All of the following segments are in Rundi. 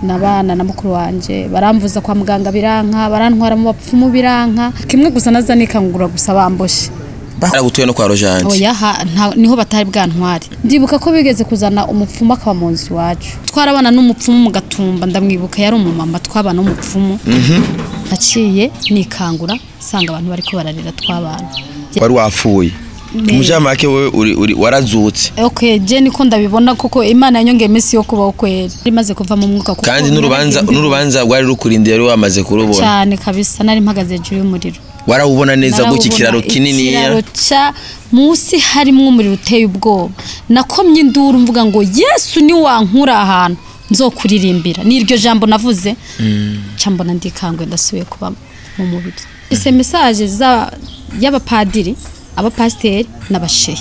nabana na mukuru wanje baramvuza kwa muganga biranka barantwara mu bapfumu biranka kimwe gusa naza nikangura gusa bamboshe baragutuye no kwa Rojanje oya niho batari bwantwari ndibuka ko bigeze kuzana umupfumu akaba mu nzu wacu twarabana n'umupfumu mu Gatumba ndamwibuka yari umumama twabana n'umupfumu naciye nikangura sanga abantu bariko bararira twabana wari wapfuye Mujamake wewe warazutse okay je niko ndabibona koko Imana yanyongeye misi yo kubaho kwera rimaze kuva mu mwuka kuko kandi n'urubanza rwari rukurindira yari wamaze kurubona cyane kabisa nari mpagaze juru y'umuriro warawubona neza guki kiraro kinini kiraro cha musi harimo umuriro uteye ubwoba nakomye induru mvuga ngo Yesu ni wankura ahantu nzokuririmbira niryo jambo navuze cyambona ndikangwe ndasubiye kuba mu mubiri ise message za y'abapadiri abapasteri n'abashehe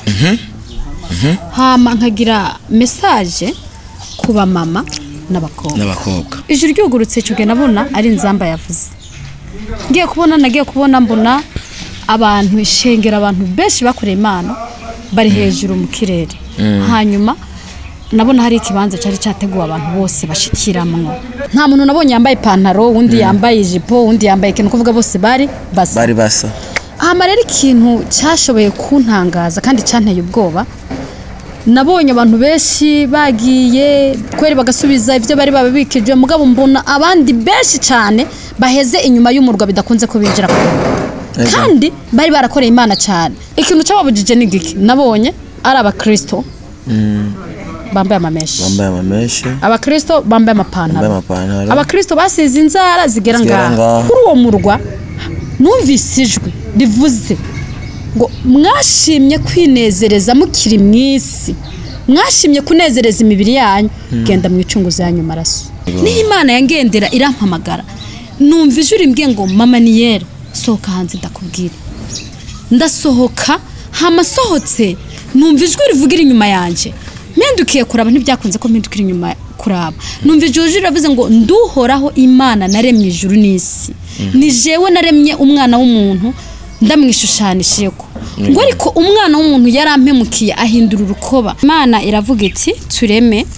hama nkagira message kuba mama n'abakobwa ijuru ryugurutse cyo nabona ari nzamba yavuze nagiye kubona mbona abantu ishengera abantu benshi bakoreye Imana bari hejuru mu kirere hanyuma nabona hari ikibanza cyari cyateguwe abantu bose bashikiramwe nta muntu nabonye yambaye ipantaro undi yambaye ijipo undi yambaye ikintu kuvuga bose bari basa rero ikintu cyashoboye kuntangaza kandi cyanteye ubwoba nabonye abantu benshi bagiye kweri bagasubiza ivyo bari babikije mugabo mbona abandi benshi cyane baheze inyuma y'umurwa bidakunze ko binjira kandi bari barakoreye Imana cyane ikintu cyababujije n'igiki nabonye ari abakristo bambaye amameshe abakristo bambaye amapantaro abakristo basize inzara zigera ngaho kuri uwo murwa numvise ijwi rivuze ngo mwashimye kwinezereza mukiri mwisi mwashimye kunezereza imibiri yanyu genda mwicunguza yanyu maraso ni Imana yangendera irampamagara numva ijwi rimbwiye ngo mama niyera sohoka hanze ndakubwira ndasohoka hamasohotse numva ijwi rivugira inyuma yanje mendukiye kuraba ntibyakunze ko mpindukira inyuma kuraba numva ijwi riravuze ngo nduhoraho Imana naremye ijuru n'isi ni jewe naremye umwana w'umuntu ndamwishushanishije ko ngo ariko umwana w'umuntu yarampemukiye ahindura urukoba Imana iravuga iti tureme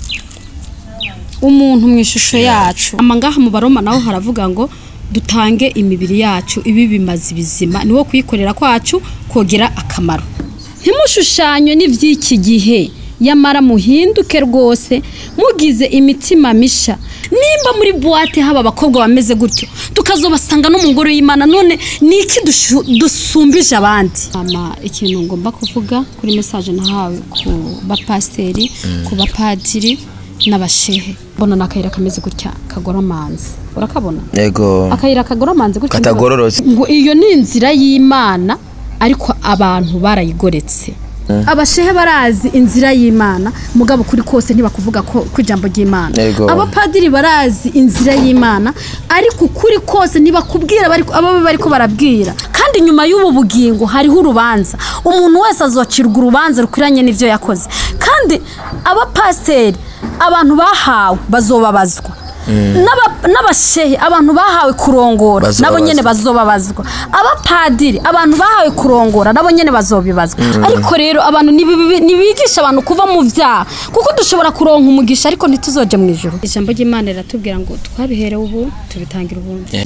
umuntu mu ishusho yacu amangaha mu Baroma naho haravuga ngo dutange imibiri yacu ibi bimaze bizima niwo kuyikorera kwacu kogera akamaro ntimushushanywe n'ivyiki gihe yamara muhinduke rwose mugize imitima misha nimba muri boîte haba abakobwa bameze gutyo tukazobasanga no mu ngoro y'Imana none niki dusumbije abandi ama ikintu ngomba kuvuga kuri message nahawe ku bapasteri ku bapadiri n'abashehe bona nakayira kameze gutya kagoromanze urakabona yego akayira kagoromanze gutya katagororotse ngo iyo ni inzira y'Imana ariko abantu barayigoretse abashehe barazi inzira y'Imana mugabo kuri kose ntibakuvuga ko kwijambo ry'Imana abapadiri barazi inzira y'Imana ariko kuri kose ntibakubwira abo bariko barabwira kandi nyuma y'ubu bugingo hariho urubanza umuntu wese azocirwa urubanza rukwiranye n'ivyo yakoze kandi abapasteri abantu bahawe bazobabazwa n'abashehe abantu bahawe kurongora nabo nyene bazobabazwa abapadiri abantu bahawe kurongora nabo nyene bazobibazwa ariko rero abantu nibigisha abantu kuva mu vyaha kuko dushobora kuronka umugisha ariko ntituzoje mu ijuru ijambo ry'Imana riratubwira ngo twabiherewe ubu tubitangira ubundi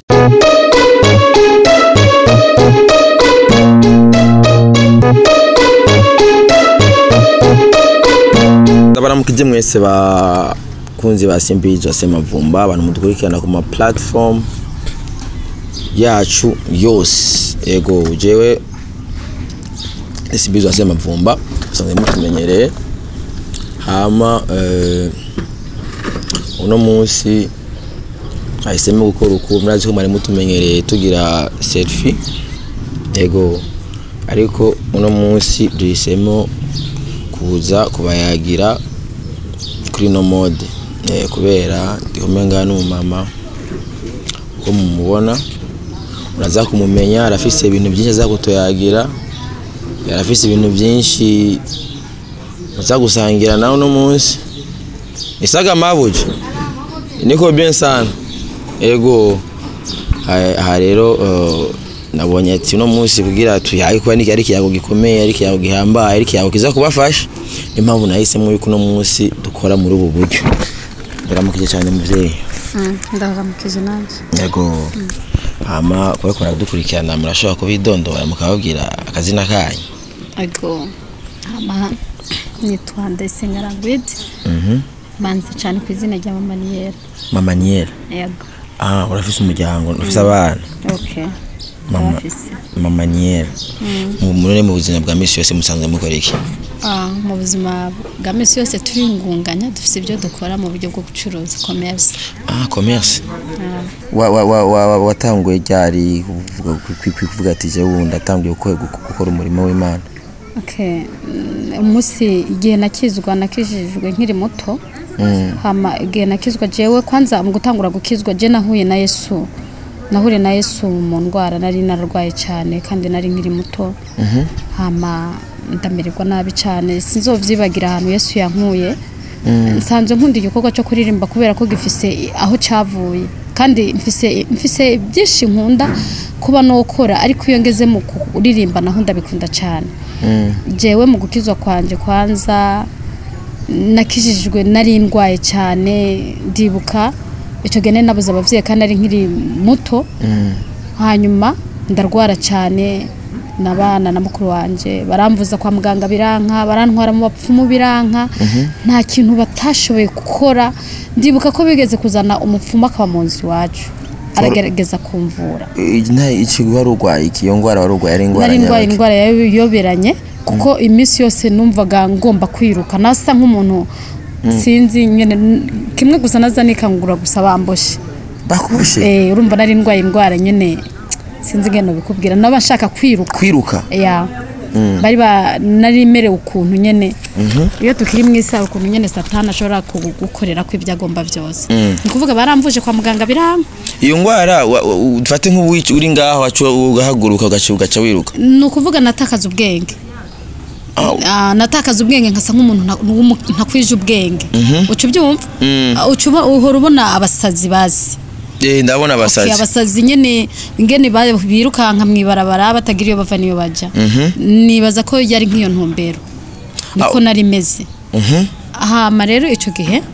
ndabaramukije mwese kunzi basimbizo Semavumba abantu mudukurikirana ku ma platform yacu yose ego jewe Simbizo Semavumba sanze mutumenyereye hama uno munsi ahisemo gukora uko murazi ko mari mutumenyereye tugira selfie ego ariko uno munsi duhisemo kuza kubayagira kuri no mode kubera ndihomenga n'umama ko mumubona uraza kumumenya arafise ibintu byinshi azakutoyagira yarafise ibintu byinshi muza gusangira nawe no munsi isaga mabuje niko bien sana ego ha rero nabonye ati no munsi kugira tuyaye kuba niki ari kiyago gikomeye ari kiyago gihambaye ari kiyago kiza kubafasha impamvu nahisemo yuko no munsi dukora muri ubu buryo ndaramukije cyane muvyeyi ndaramukije nanje yego hama kuri kora dukurikirana murashobora kubidondora mukababwira akazina kanyu yego hama nitwa Ndayisenga Rangwid manzi cyane ku izina rya Mama Niel yego urafise umuryango ufise abana okay Mama Niel muri mu buzima bwa misi yose musanzwe mukora iki mu buzima bwa misi yose turingunganya dufise ibyo dukora mu buryo bwo gucuruza commerce commerce watanguye ryari kuvuga ati je wundi atanguye gukora umurimo w'Imana okay umunsi igihe nakijijwe nkiri muto hama igihe nakizwa jewe kwanza mu gutangura gukizwa je nahuye na Yesu mu ndwara nari nararwaye cyane kandi nari nkiri muto hama ndamererwa nabi cyane sinzovyibagira ahantu Yesu yankuye nsanzwe nkunda igikorwa cyo kuririmba kubera ko gifise aho cavuye kandi mfise byinshi nkunda kuba nokora ariko iyo ngeze mu kuririmba naho ndabikunda cyane jewe mu gukizwa kwanje kwanza nakijijwe nari ndwaye cyane ndibuka icyo gene nabuze abavyeyi kandi ari nkiri muto hanyuma ndarwara cyane nabana na mukuru wanje baramvuza kwa muganga biranka barantwara mu bapfumu biranka nta kintu batashoboye gukora ndibuka ko bigeze kuzana umupfumu akaba mu nzu wacu aragerageza kumvura iki warugwaye iyo ngwara warugwaye ari ingwara yoberanye kuko iminsi yose numvaga ngomba kwiruka nasa nk'umuntu sinzi nyene kimwe gusa naza nikangura gusa bamboshe bakuboshe urumva nari indwara nyene sinzi ngeno bikubwira naba nshaka kwiruka bari nari merewe ukuntu nyene iyo tukiri mu isaha ukuntu nyene satani ashobora kugukorera ko ibyagomba byose nikuvuga baramvuje kwa muganga biranka iyo ngwara ufate nk'uwici uri ngaho ugahaguruka ugaca wiruka nukuvuga natakaza ubwenge natakaza ubwenge nkasa nk'umuntu ntakwije ubwenge ucu byumva ucuba uhora ubona abasazi bazi ndabona abasazi nyene ingene birukanka mwibarabara batagira iyo bava niyo baja nibaza ko yari nk'iyo ntumbero niko nari meze hama rero ico gihe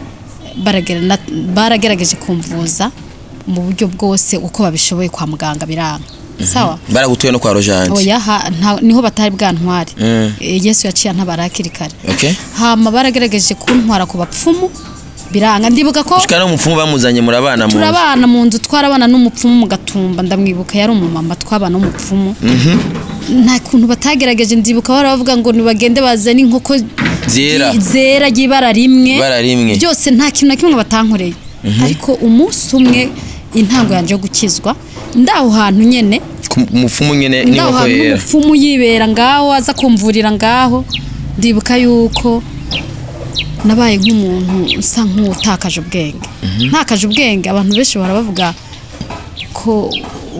baragerageje kumvuza mu buryo bwose uko babishoboye kwa muganga biranga sawa baragutuye no kwa Rojanje oya niho batari bwantware Yesu yaciye ntabarakiri kare hama baragerageje kuntwara ku bapfumu biranga ndibuka ko shikana umupfumu bamuzanye murabana mu turabana mu nzu twarabana n'umupfumu mu Gatumba ndamwibuka yari umumama twabana n'umupfumu nta kuntu batagerageje ndibuka baravuga ngo nibagende bazane inkoko zera y'ibara rimwe byose nta kintu na kimwe batankoreye ariko umunsi umwe intango yanje yo gukizwa ndaho hantu nyene umupfumu nyene niho ko yera umupfumu yibera ngaho aza kumvurira ngaho ndibuka yuko nabaye nk'umuntu usa nk'utakaje ubwenge ntakaje ubwenge abantu benshi barabavuga ko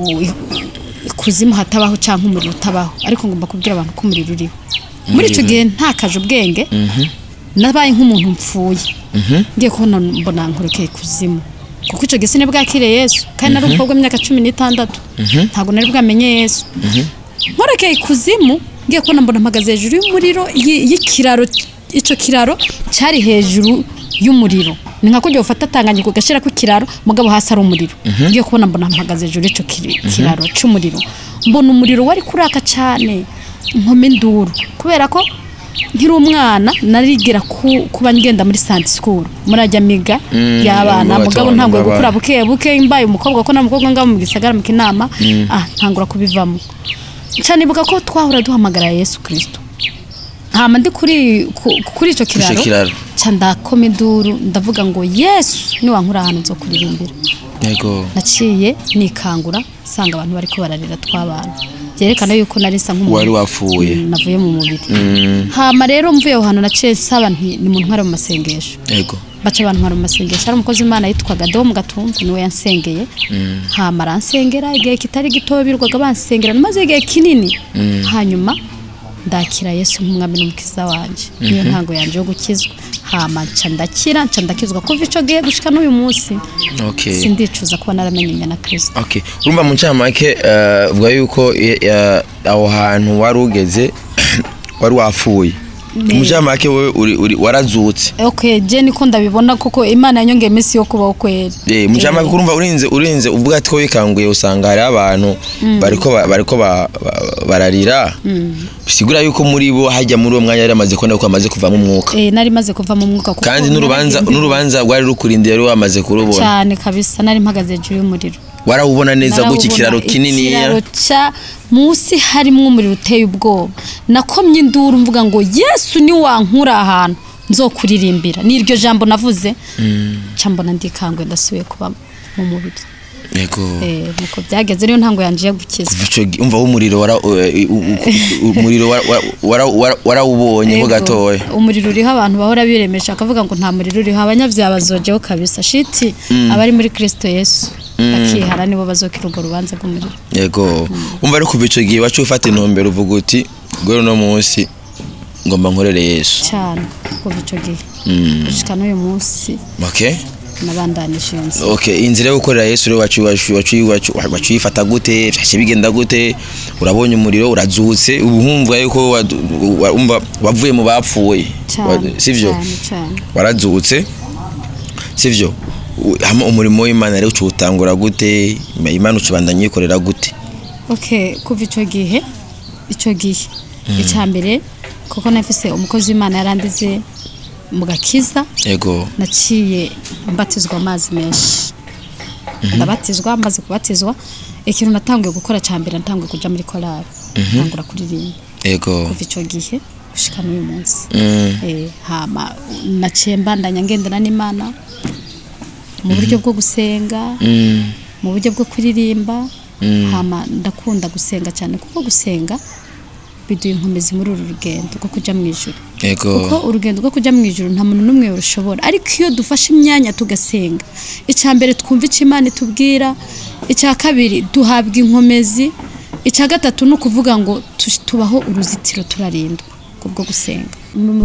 kuzimu hatabaho canke umuriro utabaho ariko ngomba kubwira abantu ko umuriro uriho muri ico gihe ntakaje ubwenge nabaye nk'umuntu mpfuye ngiye kubona mbona nkurukeye kuzimu kuko ico gihe sinebwakire Yesu kandi nari umukobwa w'imyaka 16 ntago nari bwamenye Yesu nkurekeye kuzimu ngiye kubona mbona mpagaze hejuru y'umuriro y'ikiraro ico kiraro cyari hejuru y'umuriro ni nka kujya ufata Tanganyika ugashira ku kiraro mugabo hasi ari umuriro ngiye kubona mbona mpagaze hejuru ico kiraro c'umuriro mbona umuriro wari kuraka cyane nkome nduru kubera ko nkiri umwana narigira kuba ngenda muri Sunday school murajya miga y'abana mugabo ntabwo gukura buke imbaye umukobwa ko namukobwa ngabo mu gisagara mu kinama ntangura kubivamo cyane ibuka ko twahura duhamagara Yesu Kristo hama ndi kuri ico kiraro candakoma induru ndavuga ngo Yesu ni wankura ahantu zo kuririmbira yego naciye nikangura sanga abantu bariko bararira twabana byerekana yuko nari nsa nk'umuntu wari wapfuye navuye mu mubiri hama rero mvuye aho hantu naciye saba nti ni muntu ntwara mu masengesho yego baca abantu ntwara mu masengesho ari umukozi w'Imana yitwaga Deo mu Gatumba niwe yansengeye hama aransengera igihe kitari gito birwaga bansengera maze igihe kinini hanyuma ndakira Yesu nk'umwami n'umukiza wanje niyo ntango yanje yo gukizwa hama ndakizwa kuva ico gihe gushika n'uyu munsi sindicuza kuba naramenye na Kristo urumva mu ncamake vuga yuko aho hantu wari ugeze wari wapfuye mujamake wewe warazutse. Okay, je niko ndabibona koko Imana yanyongeye iminsi yo kubaho kweri. Mujamake kurumva urinze uvuga ati ko wikanguye usanga hari abantu bariko bararira. Bisigura yuko muri bo hajya muri uwo mwanya yari amaze kubona ko amaze kuva mu mwuka. Nari maze kuva mu mwuka kuko kandi n'urubanza rwari rukurindiye rero wamaze kurubona. Cyane kabisa nari mpagaze hejuru y'umuriro. Warawubona neza gukikiraro kinini ya cha musi harimo umuriro uteye ubwoba. Nakomye induru mvuga ngo Yesu ni wankura ahantu nzokuririmbira. Ni iryo jambo navuze. Cyambona ndikangwe ndasubiye kuba mu mubiri. Yego. Nuko byageze rero ntango yanje gukiza. Umva umuriro warawubonye ho gatoye. Umuriro uriho abantu bahora biremesha akavuga ngo nta muriro uriho abanyavya bazojeho kabisa shiti abari muri Kristo Yesu. Bakihara nibo bazokira urwo rubanza rw'umuriro. Yego. Umva ari kuva ico gihe wacu ufata intumbero uvuga uti gwero no munsi ngomba nkorere Yesu. Cyane kuva ico gihe. Gushika n'uyu munsi. Okay. Nabandanishinze. Okay, inzira yo gukorera Yesu rero wacu yifata gute? Byashe bigenda gute? Urabonye umuriro urazutse ubuhumva yuko umva wavuye mu bapfuye. Sivyo? Warazutse. Sivyo? Umurimo w'Imana rero ucutangura gute? Imana ucubandanye yikorera gute? Okay, kuva ico gihe icambere kuko nafise umukozi w'Imana yarandize mu gakiza. Yego. Naciye mbatizwa amazi menshi. Ndabatizwa maze kubatizwa ikintu natangiye gukora cyambere natangiye kuja muri korali. Ntangura kuririmba. Yego. Kuva ico gihe gushika n'uyu munsi. Hama naciye mbandanya ngendana n'Imana mu buryo bwo gusenga, mu buryo bwo kuririmba. Hama ndakunda gusenga cyane kuko gusenga biduye inkomezi muri uru rugendo rwo kuja mu ijuru. Yego. Kuko urugendo rwo kuja mu ijuru nta muntu numwe urushobora, ariko iyo dufashe imyanya tugasenga icambere twumva ico Imana itubwira, icya kabiri duhabwa inkomezi, icya gatatu no kuvuga ngo tubaho uruzitiro turarindwa kubwo gusenga. Mu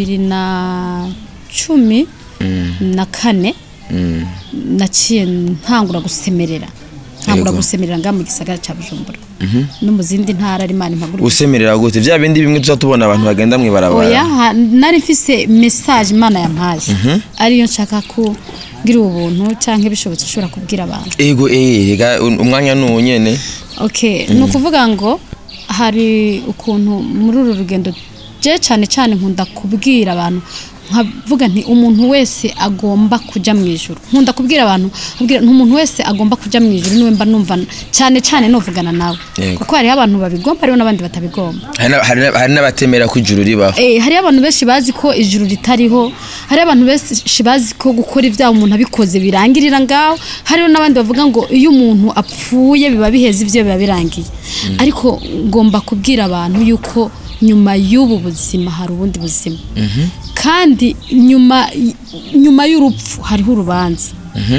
2014 naciye ntangura gusemerera. Gusemerera nga mu gisagara ca Bujumbura. No mu zindi ntara ari Imana impaguru. Usemerera gute? Bya bindi bimwe tuzatubona abantu bagenda mwibarabara. Oya, nari mfise message Imana yampaye. Ariyo nshaka ko ngira ubuntu canke bishobotse ushobora kubwira abantu. Ego rega umwanya nunyene. Okay, no kuvuga ngo hari ukuntu muri uru rugendo je cyane nkunda kubwira abantu nkavuga nti umuntu wese agomba kuja mu ijuru. Nkunda kubwira abantu umuntu wese agomba kuja mu ijuru niwe mba numva cyane novugana nawe. Kuko hari abantu babigomba ariho nabandi batabigomba. Hari n'abatemera ko ijuru ribaho. Hari abantu benshi bazi ko ijuru ritariho. Hari abantu benshi bazi ko gukora ibyaha umuntu abikoze birangirira ngaho. Hariho nabandi bavuga ngo iyo umuntu apfuye biba biheze ivyo biba birangiye. Ariko ngomba kubwira abantu yuko nyuma y'ubu buzima hari ubundi buzima. Kandi nyuma y'urupfu hariho urubanza.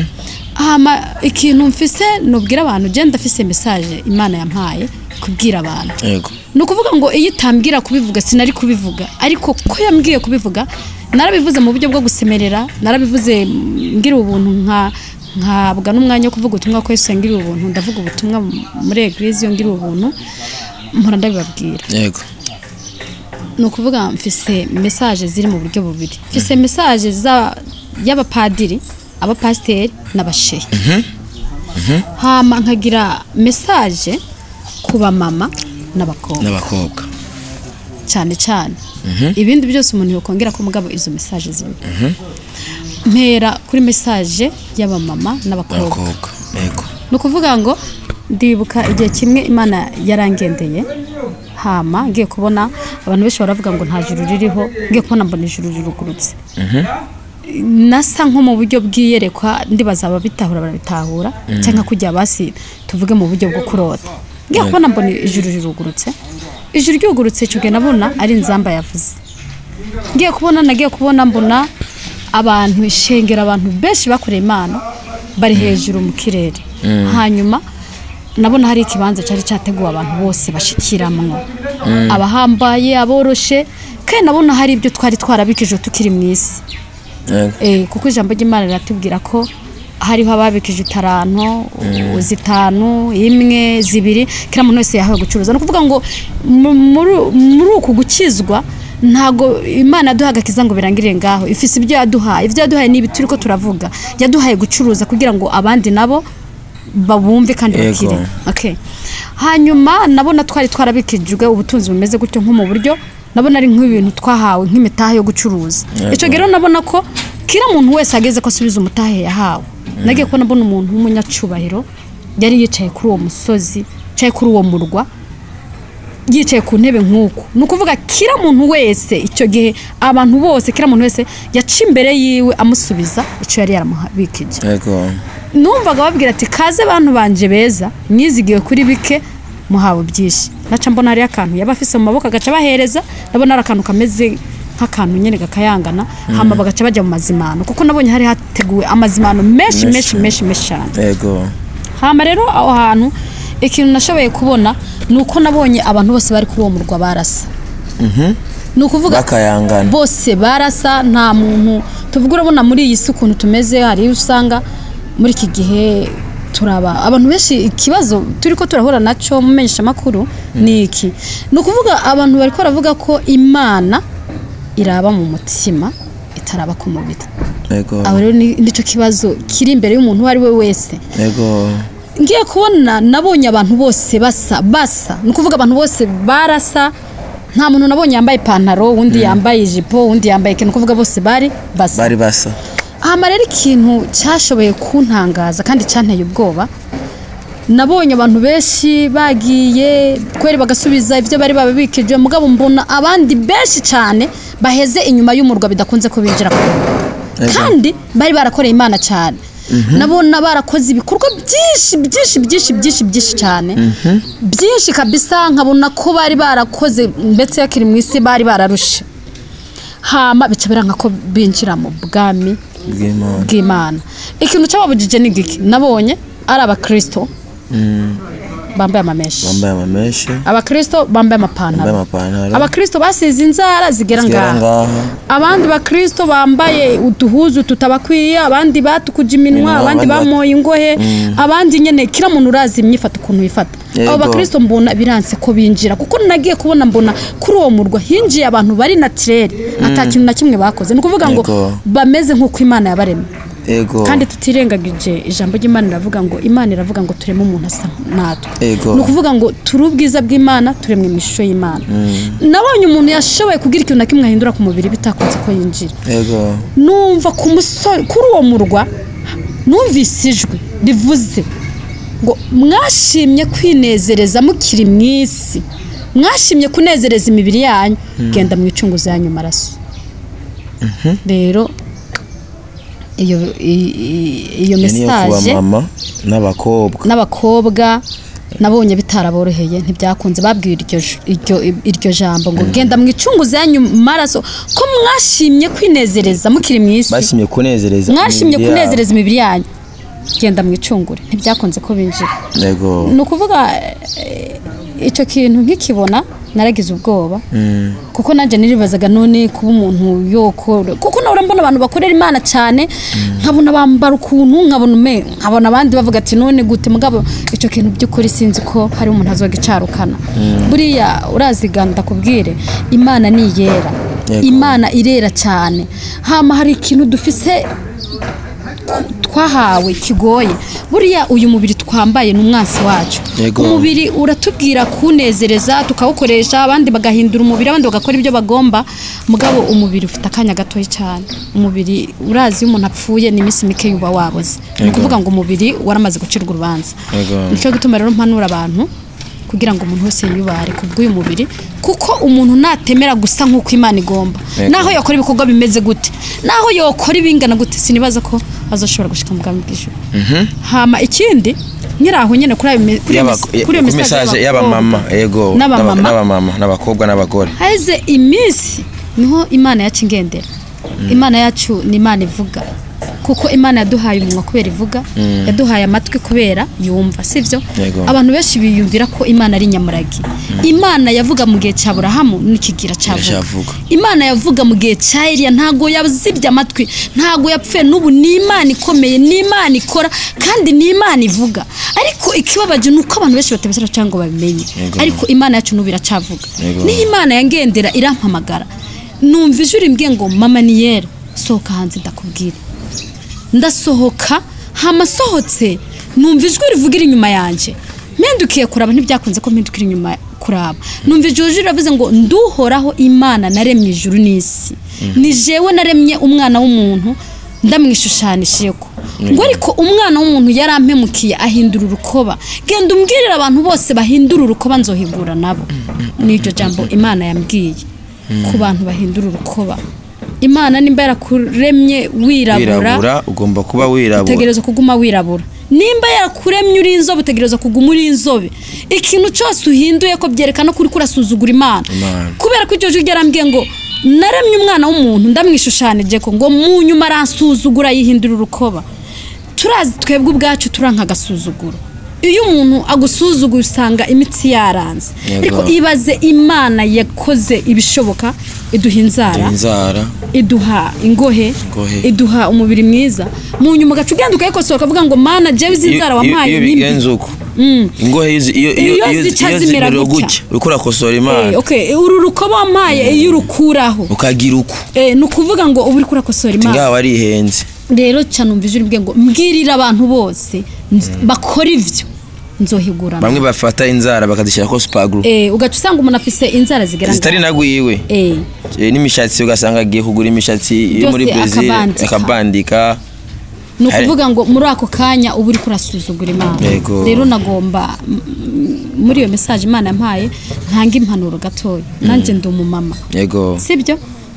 Ikintu mfise nubwira abantu je ndafise message Imana yampaye kubwira abantu. Yego. No kuvuga ngo iyo itambwira kubivuga sinari kubivuga, ariko ko yambwiye kubivuga narabivuze mu buryo bwo gusemerera, narabivuze ngira ubuntu nkabwa n'umwanya wo kuvuga ubutumwa ko Yesu yangira ubuntu, ndavuga ubutumwa muri eglise yo ngira ubuntu mpora ndabibabwira. Yego. No kuvuga mfise message ziri mu buryo bubiri. Mfise message y'abapadiri, abapasteri n'abashehe. Hama nkagira message kuba mama n'abakobwa. Cyane. Ibindi byose umuntu yokongera ko mugabo izo message ziri. Mpera kuri message y'aba mama n'abakobwa. Yego. No kuvuga ngo ndibuka igihe kimwe Imana yarangendeye. Hama ngiye kubona abantu benshi baravuga ngo nta juru ririho, ngiye kubona mbona ijuru rirugurutse. Nasa nko mu buryo bwiyerekwa ndibaza ababitahura barabitahura cyangwa kujya basi tuvuge mu buryo bwo kurota. Ngiye kubona mbona ijuru rirugurutse. Ijuru ryugurutse cyo nabona ari nzamba yavuze. Nagiye kubona mbona abantu ishengera abantu benshi bakoreye Imana bari hejuru mu kirere. Hanyuma nabona hari ikibanza cyari cyateguwe abantu bose bashikiramwe. Abahambaye aboroshe kandi nabona hari ibyo twari twarabikije tukiri mu isi. Kuko ijambo ry'Imana riratubwira ko hariho ababikije itaranto, zitanu, imwe, zibiri, kira muntu wese yahawe gucuruza. No kuvuga ngo muri uku gukizwa ntago Imana yaduhaga agakiza ngo birangirire ngaho ifise ibyo yaduhaye nibi turiko turavuga yaduhaye gucuruza kugira ngo abandi nabo babumve kandi bakire okay hanyuma nabona twari twarabikijwe ubutunzi bumeze gutyo nko mu buryo nabona ari nk'ibintu twahawe nk'imitahe yo gucuruza ico gero nabona ko kira muntu wese ageze ko asubiza umutahe yahawe nagiye ko nabona umuntu w'umunyacubahiro yari yicaye kuri uwo musozi yicaye kuri uwo murwa yicaye ku ntebe nk'uko nukuvuga kira muntu wese icyo gihe abantu bose kira muntu wese yaca imbere yiwe amusubiza ico yari yaramuhabikije yego numvaga babwira ati kaze abantu banje beza mwizigiye kuri bike muhawe byinshi naca mbona hari akantu yabafise mu maboko agaca bahereza nabona ari akantu kameze nk'akantu nyene gakayangana hama bagaca bajya mu mazimano kuko nabonye hari hateguwe amazimano menshi cyane yego hama rero aho hantu ikintu nashoboye kubona nuko nabonye abantu bose bari kuri uwo murwa barasa nukuvuga bakayangana bose barasa nta muntu tuvuga urabona muri iyi si ukuntu tumeze hari usanga muri iki gihe turaba abantu benshi ikibazo turiko turahura naco mu menyesha makuru ni iki nukuvuga abantu bari ko baravuga ko Imana iraba mu mutima itaraba ku mubiri yego aho rero nico kibazo kiri imbere y'umuntu wari we wese yego ngiye kubona nabonye abantu bose basa nukuvuga abantu bose barasa nta muntu nabonye yambaye pantaro undi yambaye ijipo undi yambaye ikintu kuvuga bose bari basa hama rero ikintu cyashoboye kuntangaza kandi cyanteye ubwoba nabonye abantu benshi bagiye kweri bagasubiza ivyo bari babikije mugabo mbona abandi benshi cyane baheze inyuma y'umurwa bidakunze ko binjira kandi bari barakoreye Imana cyane nabona barakoze ibikorwa byinshi cyane byinshi kabisa nkabona ko bari barakoze mbetse yakiri mu isi bari bararushe hama bicabera nkako binjira mu bwami bw'Imana ikintu cyababujije ni giki nabonye ari abakristo bambaye amameshi abakristo bambaye amapantaro abakristo basize inzara zigera ngaha abandi bakristo bambaye uduhuzu tutabakwiye abandi batukuje iminwa abandi bamoye ingohe abandi nyene kira muntu urazi imyifata ukuntu yifata abo bakristo mbona biranse ko binjira kuko nagiye kubona mbona kuri uwo murwa hinjiye abantu bari naturel atakintu na kimwe bakoze nukuvuga ngo bameze nkuko Imana yabaremye kandi tutirengagije ijambo ry'Imana iravuga ngo Imana iravuga ngo tureme umuntu asa natwe nukuvuga ngo turi ubwiza bw'Imana turemwe mu ishusho y'Imana nabonye umuntu yashoboye kugira ikintu nakimwe ahindura ku mubiri bitakunze ko yinjira numva ku musore kuri uwo murwa numvise ijwi rivuze ngo mwashimye kwinezereza mukiri mu isi mwashimye kunezereza imibiri yanyu genda mwicunguze yanyu maraso rero iyo message n'abakobwa nabonye bitaraboroheye ntibyakunze babwira iryo jambo ngo genda mwicunguze yanyu maraso ko mwashimye kwinezereza mukiri mu isi mwashimye kunezereza imibiri yanyu genda mwicungure ntibyakunze ko binjira nukuvuga ico kintu nkikibona naragize ubwoba kuko nanje niribazaga none kuba umuntu yokora kuko nawe mbona abantu bakorera Imana cyane nkabona bambara ukuntu nkabona abandi bavuga ati none gute mugabo ico kintu by'ukuri sinzi ko hari umuntu azogicarukana buriya uraziganda kubwire Imana ni yera Imana irera cyane hama hari ikintu dufise twahawe kigoye buriya uyu mubiri twambaye n'umwansi wacu umubiri uratubwira kunezereza tukawukoresha abandi bagahindura umubiri abandi bagakora ibyo bagomba mugabo umubiri ufite akanya gatoyi cyane umubiri urazi umuntu apfuye n'imisi mike yuba waboze ni kuvuga ngo umubiri waramaze gucirwa urubanza nicyo gituma rero mpanura abantu kugira ngo umuntu wese yubare kubw'uyu mubiri kuko umuntu natemera gusa nk'uko Imana igomba naho yakora ibikorwa bimeze gute naho yokora ibingana gute sinibaza ko azoshobora gushika mu bwami bw'ijuru hama ikindi nyiraho nyene kuri message y'abamama yego n'abamama n'abakobwa n'abagore haize iminsi niho Imana yacu ingendera Imana yacu ni Imana ivuga kuko Imana yaduhaye umunwa kubera ivuga yaduhaye amatwi kubera yumva sivyo abantu benshi biyumvira ko Imana ari nyamuragi Imana yavuga mu gihe cya Aburahamu n'ikigira cyavuga Imana yavuga mu gihe cya Eliya ntago yazibye amatwi ntago yapfe n'ubu ni Imana ikomeye ni Imana ikora kandi ni Imana ivuga ariko ikibabaje nuko abantu benshi batabesera cyangwa babimenye ariko Imana yacu n'ubira cyavuga ni Imana yangendera irampamagara numva ijwi rimbwiye ngo mama ni yera sohoka hanze ndakubwira ndasohoka hamasohotse numva ijwi rivugira inyuma yanjye mpindukiye kuraba ntibyakunze ko mpindukira inyuma kuraba numva ijwi riravuze ngo nduhoraho Imana naremye ijuru n'isi ni jewe naremye umwana w'umuntu ndamwishushanishije ko ngo ariko umwana w'umuntu yarampemukiye ahindura urukoba genda umbwirira abantu bose bahindura urukoba nzohigura nabo n'iryo jambo Imana yambwiye ku bantu bahindura urukoba Imana nimba yarakuremye wirabura ugomba kuba wirabura utegereza kuguma wirabura nimba yarakuremye uri inzobe utegereza kuguma uri inzobe ikintu cyose uhinduye ko byerekana kuri kurasuzugura Imana kubera ko icyo jwi yarambwiye ngo naremye umwana w'umuntu ndamwishushanije ko ngo mu nyuma aransuzugura yihindura urukoba turazi twebwe ubwacu turanka agasuzuguro iyo umuntu agusuzugura usanga imitsi yaranze ariko ibaze Imana yakoze ibishoboka iduha inzara iduha ingohe iduha umubiri mwiza mu nyuma gacu ugenda ukayikosora ukavuga ngo Mana jewe izinzara wampaye bigenze uko ingohe iyo zimera gutya ukora kosora Imana uru rukoba wampaye iyo urukuraho ukagira uko ni ukuvuga ngo ubu uri kurakosora Imana ngaho arihenze rero cyane umva ijwi ngo mbwirira abantu bose bakora ivyo nzohigurana bamwe bafata inzara bakadishira ko spagru ugaca usanga umuntu afise inzara zigeranga zitari nagwiwe n'imishatsi ugasanga agiye kugura imishatsi yo muri Brazil akabandika no kuvuga ngo muri ako kanya ubu uri kurasuzugura Imana rero nagomba muri iyo message Imana yampaye ntanga impanuro gatoya nanje ndi umumama yego sibyo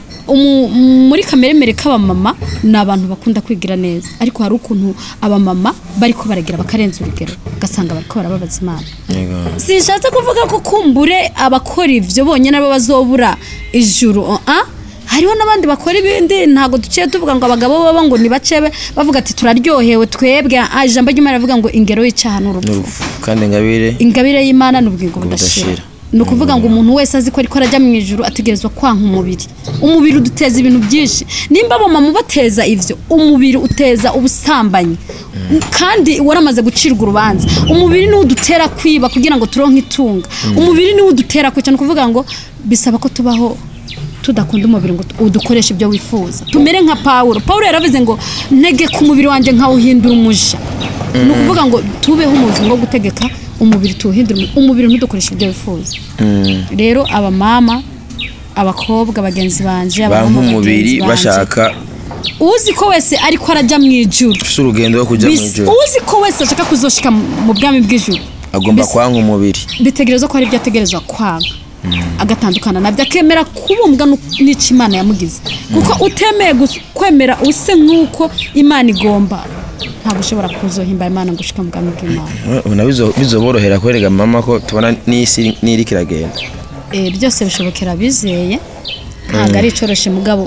muri kameremere k'abamama ni abantu bakunda kwigira neza ariko hari ukuntu abamama bariko baragira bakarenza urugero ugasanga bariko barababaza Imana sinshatse kuvuga ko kumbure abakora ivyo bonyene abo bazobura ijuru hariho n'abandi bakora ibindi ntago duciye tuvuga ngo abagabo baba ngo ni bacebe bavuga ati turaryohewe twebwe ijambo ry'Imana rivuga ngo ingero y'icyaha n'urupfu kandi ingabire y'Imana n'ubugingo budashira no kuvuga ngo umuntu wese azi ko ariko arajya mu ijuru ategerezwa kwanka umubiri uduteza ibintu byinshi nimba abo mama bateza ivyo umubiri uteza ubusambanyi kandi waramaze gucirwa urubanza umubiri ni udutera kwiba kugira ngo turonke itunga umubiri ni udutera kwica no kuvuga ngo bisaba ko tubaho tudakunda umubiri ngo udukoresha ibyo wifuza tumere nka Paulo yaravuze ngo ntege ku mubiri wanje nkawuhindura umuja no kuvuga ngo tubeho umuzungu wo gutegeka umubiri tuwuhindura umubiri ntudukoresha ibyo wifuza rero abamama abakobwa bagenzi banje abantu umubiri bashaka uzi ko wese ariko arajya mu ijuru urugendo rwo kujya mu ijuru uzi ko wese ashaka kuzoshika mu bwami bw'ijuru agomba kwanka umubiri bitegereza ko ari byo ategerezwa kwanga agatandukana nabyo akemera kubumbwa n'icyo Imana yamugize kuko utemeye kwemera use nk'uko Imana igomba ntabwo ushobora kuzohimba Imana ngo ushike mu bwami bw'Imana bizoborohera kwerega mama ko tubona n'isi n'iri kiragenda byose bishobokera abizeye ntabwo ari icoroshe mugabo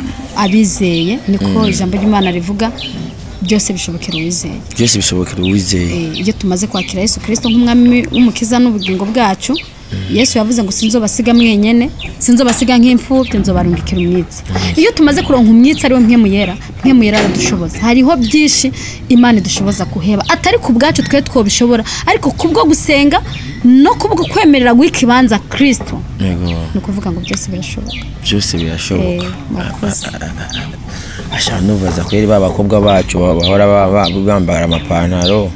abizeye niko ijambo ry'Imana rivuga byose bishobokera uwizeye iyo tumaze kwakira Yesu Kristo nk'umwami w'umukiza n'ubugingo bwacu Yesu yavuze ngo sinzobasiga mwenyene sinzobasiga nk'imfubyi nzobarungikira umwitsi iyo tumaze kuronka umwitsi ari we mpemu yera aradushoboza hariho byinshi Imana idushoboza kuheba atari ku bwacu twe twobishobora ariko kubwo gusenga no kubwo kwemerera guhikibanza Kristo no kuvuga ngo byose birashoboka ashaka nubaza kweri babakobwa bacu bahora bambara amapantaro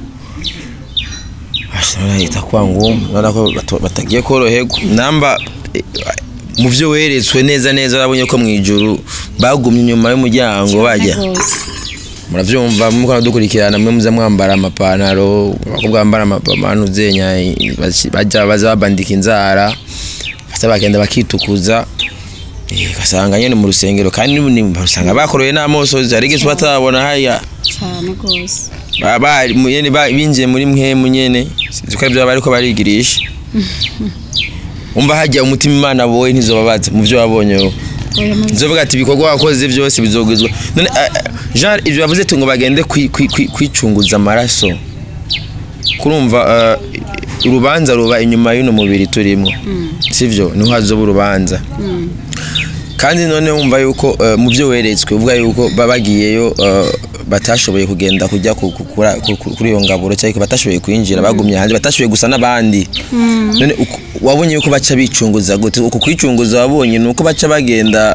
ashaka kwangu narako batagiye koroherwa namba mu byo weretswe neza babonye ko mu ijuru bagumye inyuma y'umuryango bajya muravyumva muko dukurikirana mwe muza mwambara amapantaro abakobwa bambara amapantaro zenya bajya bazabandika inzara bagenda bakitukuza gasanga nyene mu rusengero kandi usanga bakoroye n'amosozi arigeze batabona haya cyane gose baba nyene binje muri mwemu nyene zikari byo bariko barigirisha umva hajya umutima Imana boye ntizobabaza mu byo wabonye nzovuga ati bikorwa wakoze byose bizogezwa none Jean ibyo bavuze ngo bagende kwicunguza amaraso kurumva urubanza ruba inyuma y'uno mubiri turimo sivyo niho hazoba urubanza kandi none wumva yuko mu byo weretswe uvuga yuko babagiyeyo batashoboye kugenda kujya kuri iyo ngaburo cyangwa batashoboye kwinjira bagumye hanze batashoboye gusa n'abandi none wabonye yuko baca bicunguza gute uko kwicunguza wabonye nuko baca bagenda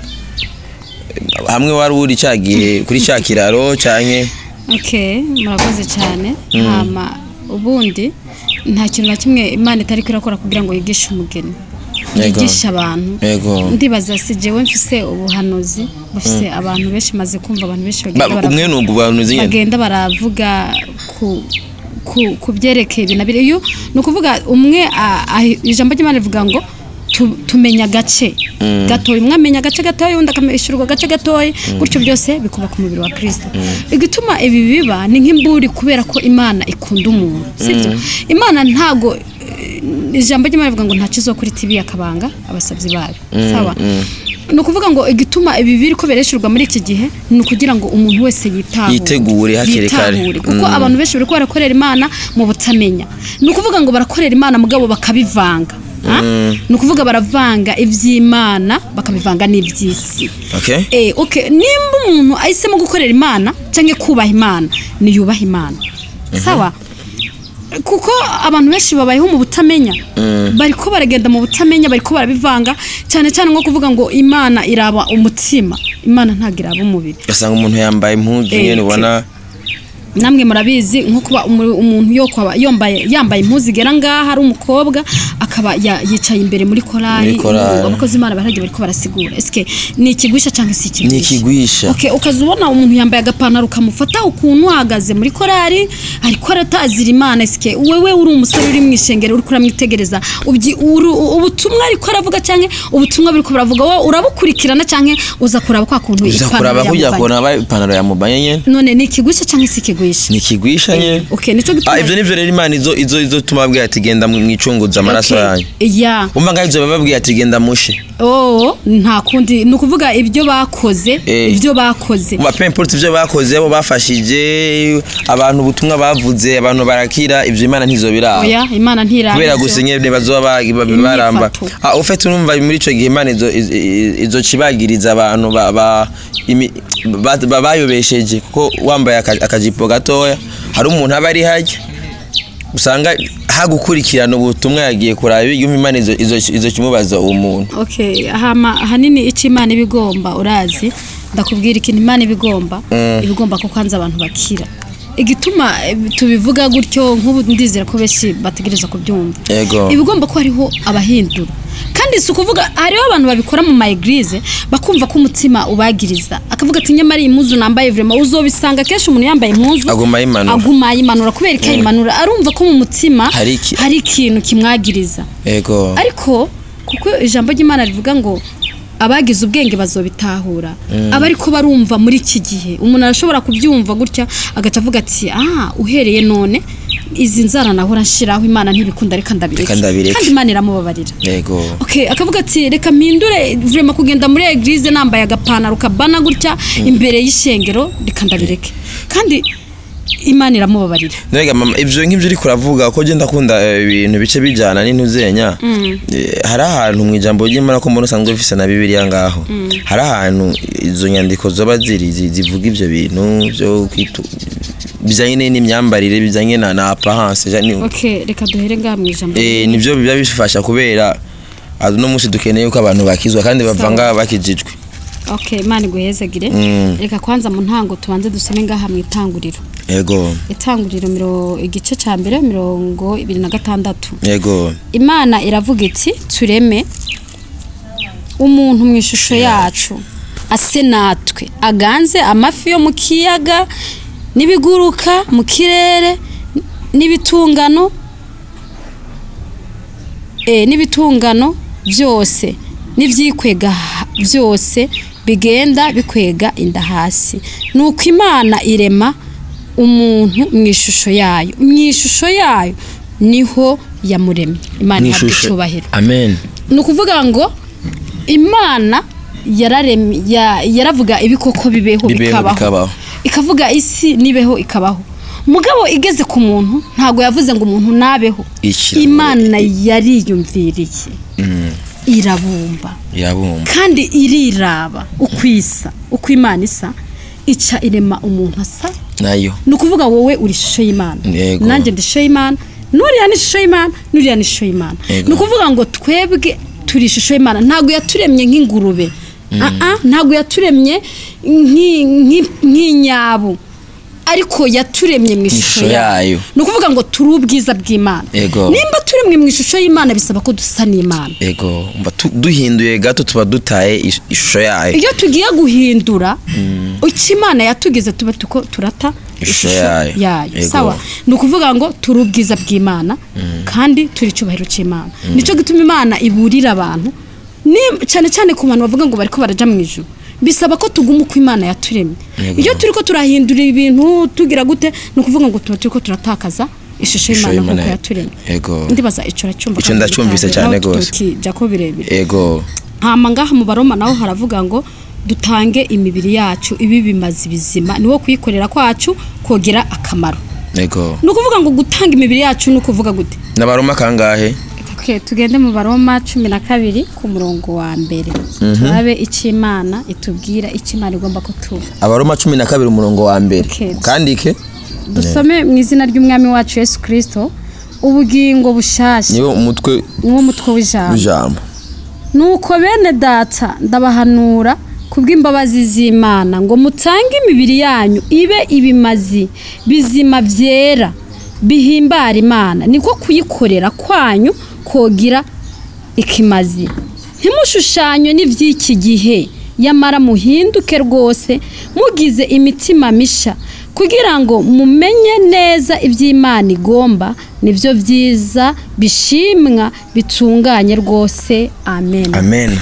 hamwe wari uri cyagiye kuri cya kiraro cyane murakoze cyane hama ubundi nta kintu na kimwe Imana itari kwirakora kugira ngo yigishe umugeni yigisha abantu ndibaza si jewe mfise ubuhanuzi bufise abantu benshi maze kumva abantu benshi bagenda baravuga ku byerekeye binabire iyo nukuvuga umwe ijambo ry'Imana rivuga ngo tumenya gace gatoyi mwamenya gace gatoyi undi akameshurwa gace gatoyi gutyo byose bikuba ku mubiri wa Kristo igituma ibi biba ni nk'imburi kubera ko Imana ikunda umuntu sivyo Imana ntago ijambo ry'Imana rivuga ngo ntacizo kuri TV akabanga abasabyi bayo sawa nukuvuga ngo igituma ibi biri ko bereshurwa muri iki gihe nukugira ngo umuntu wese yitegure hakiri kare kuko abantu benshi bari ko barakorera Imana mu butamenya nukuvuga ngo barakorera Imana mugabo bakabivanga nukuvuga baravanga ivy'Imana bakabivanga n'ivy'isi nimba umuntu ahisemo gukorera Imana canke kubaha Imana ni yubaha Imana sawa kuko abantu benshi babayeho mu butamenya bariko baragenda mu butamenya bariko barabivanga cyane cyane nko kuvuga ngo Imana iraba umutima Imana ntagira umubiri gasanga umuntu yambaye impuzu nyene ubona namwe murabizi nko kuba umuntu yambaye impuzu igera ngaha ari umukobwa akaba yicaye imbere muri korali abakozi Imana baragiye bariko barasigura eske ni ikigwisha cyangwa si ikigwisha ni ikigwisha ukazubona umuntu yambaye agapantaro kamufata ukuntu uhagaze muri korali ariko aratazira Imana eske wewe uri umusore uri mwishengero uri kuramwitegereza ubutumwa ariko aravuga cyangwa ubutumwa biriko baravuga wowe urabukurikirana cyangwa uza kuraba kwa kuntu ipantaro yamubanye nyene none ni ikigwisha cyangwa si ikigwisha ni kigwisha nye nico gituma ivyo nivyo rero Imana izo tumabwiye ati genda mwicunguza amaraso yanyu umva ngavyo bababwiye ati genda mushe nta kundi nukuvuga ibyo bakoze ma pemport ivyo bakoze abo bafashije abantu ubutumwa bavuze abantu barakira ivyo Imana ntizobiraba Imana ntiraba kubera gusenye bazoba baramba ufite urumva muri ico gihe Imana izo cibagiriza abantu bayobesheje kuko wambaye akajipo gatoya hari umuntu abari hajya usanga hagukurikirana ubutumwa yagiye kuraba ibyo Imana izo kimubaza umuntu hanini ico Imana ibigomba urazi ndakubwira ikintu Imana ibigomba ko kwanza abantu bakira igituma tubivuga gutyo nk'ubu ndizera ko benshi bategereza kubyumva ibigomba ko hariho abahindura kandi si ukuvuga hariho abantu babikora mu ma eglise bakumva ko umutima ubagiriza akavuga ati nyamara impuzu nambaye vraiment uzobisanga kenshi umuntu yambaye impuzu aguma yimanura kubera ko yimanura arumva ko mu mutima hari ikintu kimwagiriza ariko kuko ijambo ry'Imana rivuga ngo abagize ubwenge bazobitahura abariko barumva muri iki gihe umuntu arashobora kubyumva gutya agaca avuga ati uhereye none izi nzara nahora nshiraho Imana ntibikunda reka ndabireke kandi Imana iramubabarira akavuga ati reka mpindure vraiment kugenda muri eglise nambaye agapantaro kabana gutya imbere y'ishengero reka ndabireke kandi Imana iramubabarira nega mama ivyo nk'ivyo uri kuravuga ko genda kunda ibintu bice bijana n'intuzenya hari ahantu mu ijambo ry'Imana ko mbona sanzwe bifise na Bibiliya ngaho hari ahantu izo nyandiko zoba zivuga ivyo bintu byo bijanye n'imyambarire bijanye na apparence reka duhere ngaha mu ijambo nivyo biba bifasha kubera no musi dukeneye ko abantu bakizwa kandi bavanga bakijijwe Imana iguhezagire reka kwanza mu ntango tubanze dusome ngaha mu itanguriro itanguriro igice ca mbere 26 Imana iravuga iti tureme umuntu mu ishusho yacu ase natwe aganze amafi yo mu kiyaga n'ibiguruka mu kirere n'ibitungano byose n'ivyikwega byose bigenda bikwega inda hasi nuko Imana irema umuntu mu ishusho yayo niho yamuremye Imana yabicubahira amen nukuvuga ngo Imana yaravuga ibikoko bibeho bikabaho ikavuga isi nibeho ikabaho mugabo igeze ku muntu ntago yavuze ngo umuntu nabeho Imana yariyumviriye irabumba kandi iriraba ukwisa uko Imana isa ica irema umuntu asa nayo nukuvuga wowe uri ishusho y'Imana nanjye ndi ishusho y'Imana nuriya ni ishusho y'Imana nuriya ni ishusho y'Imana nukuvuga ngo twebwe turi ishusho y'Imana ntago yaturemye nk'ingurube ntago yaturemye nk'inyabu ariko yaturemye mu ishusho yayo nukuvuga ngo turi ubwiza bw'Imana nimba turemwe mu ishusho y'Imana bisaba ko dusa n'Imana mba duhinduye gato tuba dutaye ishusho yayo iyo tugiye guhindura Imana yatugize tuba tuko turata ishusho yayo sawa nukuvuga ngo turi ubwiza bw'Imana kandi turi cyubahiro cy'Imana nico gituma Imana iburira abantu cyane cyane ku bantu bavuga ngo bariko baraja mu ijuru bisaba ko tuguma uko Imana yaturemye iyo turiko turahindura ibintu tugira gute nukuvuga ngo tuba turiko turatakaza ishusho y'Imana nkuko yaturemye ndibaza ico racyumva ico ndacyumvise cyane gose jako birebire hama ngaha mu Baroma naho haravuga ngo dutange imibiri yacu ibi bimazi bizima niho kuyikorera kwacu kogira akamaro nukuvuga ngo gutanga imibiri yacu nukuvuga gute na Baroma kangahe tugende mu Baroma 12 ku murongo wa mbere turabe icimana itubwira icimana igomba ko tuba Abaroma 12 umurongo wa mbere kandike dusome mu izina ry'umwami wacu Yesu Kristo ubugingo bushasha niwo umutwe w'ijambo nuko bene data ndabahanura kubw'imbabazi z'Imana ngo mutange imibiri yanyu ibe ibimazi bizima vyera bihimbara Imana niko kuyikorera kwanyu kogira ikimazi ntimushushanywe n'ivy'iki gihe yamara muhinduke rwose mugize imitima misha kugira ngo mumenye neza ivy'Imana igomba nivyo vyiza bishimwa bitunganye rwose amen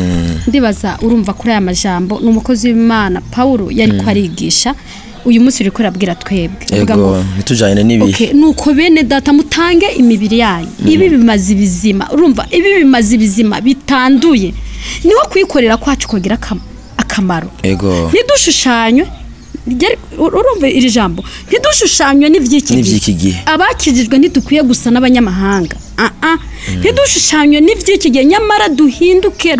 ndibaza urumva kuri aya majambo n'umukozi w'Imana Paulo yari ko arigisha uyu munsi uriko rabwira twebwe uvuga ngo nitujanye n'ibihe nuko bene data mutange imibiri yanyu ibi bimazi bizima urumva ibi bimazi bizima bitanduye niho kuyikorera kwacu kogira akamaro ntidushushanywe urumva iri jambo ntidushushanywe n'ivy'iki gihe abakijijwe ntidukwiye gusa n'abanyamahanga ntidushushanywe n'ivy'iki gihe nyamara duhinduke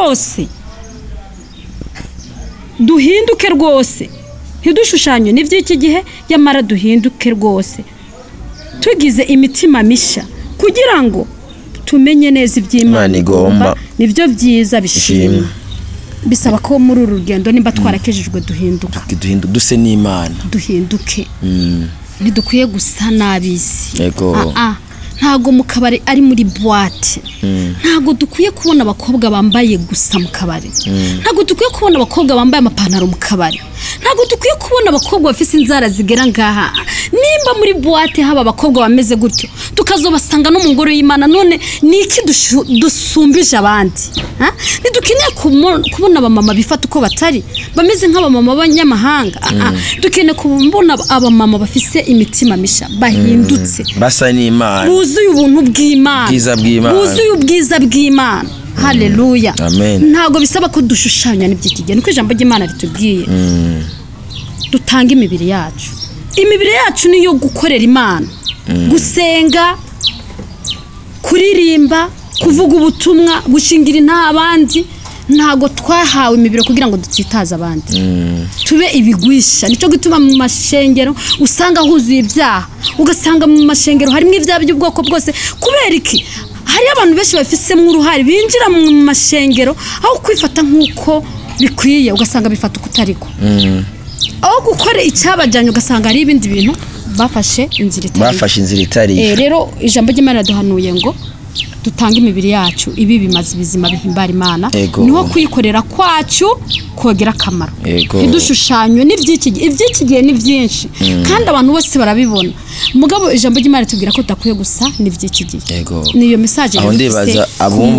rwose ntidushushanywe n'ivy'iki gihe yamara duhinduke rwose tugize imitima misha kugira ngo tumenye neza ivy'Imana igomba nivyo vyiza bishimwa bisaba ko muri uru rugendo nimba twarakejejwe duhinduka duse n'Imana duhinduke ntidukwiye gusa n'abisi ntago mu kabari ari muri boîte ntago dukwiye kubona abakobwa bambaye gusa mu kabari ntago dukwiye kubona abakobwa bambaye amapantaro mu kabari ntago dukwiye kubona abakobwa bafise inzara zigera ngaha nimba muri boîte haba abakobwa bameze gutyo tukazobasanga no mu ngoro y'Imana none niki dusumbije abandi ntidukeneye kubona abamama bifata uko batari bameze nk'abamama b'abanyamahanga dukeneye kubona abamama bafise imitima misha bahindutse basa n'Imana buzuye ubuntu bw'Imana buzuye ubwiza bw'Imana haleluya ntago bisaba ko dushushanya n'iby'iki gihe niko ijambo ry'Imana ritubwiye dutanga imibiri yacu niyo gukorera Imana gusenga kuririmba kuvuga ubutumwa gushingira abandi ntago twahawe imibiri kugira ngo dutsitaze abandi tube ibigwisha nico gituma mu mashengero usanga huzuye ibyaha ugasanga mu mashengero harimo ibyaha by'ubwoko bwose kubera iki hari abantu benshi bafisemo uruhare binjira mu mashengero aho kwifata nkuko bikwiye ugasanga bifata ukutariko aho gukora icyabajanye ugasanga hari ibindi bintu bafashe inzira itari rero ijambo ry'Imana duhanuye ngo dutanga imibiri yacu ibi bimazi bizima bihimbara Imana niho kuyikorera kwacu kogera akamaro ntidushushanywe n'ivy'iki gihe ni byinshi kandi abantu bose barabibona mugabo ijambo ry'Imana tubwira ko dakwiye gusa n'ivy'iki gihe niyo message aho ndibaza